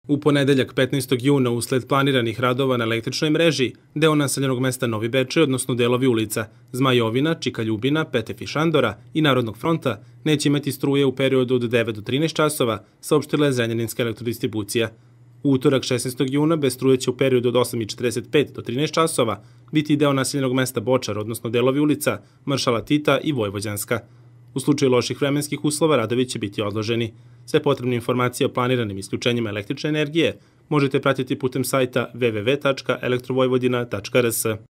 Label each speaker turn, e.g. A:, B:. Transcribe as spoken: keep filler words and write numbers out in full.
A: U ponedeljak petnaestog juna usled planiranih radova na električnoj mreži, deo naseljenog mesta Novi Bečej, odnosno delovi ulica Zmajovina, Čika Ljubina, Petef i Šandora i Narodnog fronta, neće imati struje u periodu od devet do trinaest časova, saopštila je Zrenjaninska elektrodistribucija. U utorak šesnaestog juna bez struje će u periodu od osam i četrdeset pet do trinaest časova biti deo naseljenog mesta Bočar, odnosno delovi ulica Maršala Tita i Vojvođanska. U slučaju loših vremenskih uslova radovi će biti odloženi. Sve potrebne informacije o planiranim isključenjima električne energije možete pratiti putem sajta w w w tačka elektrovojvodina tačka r s.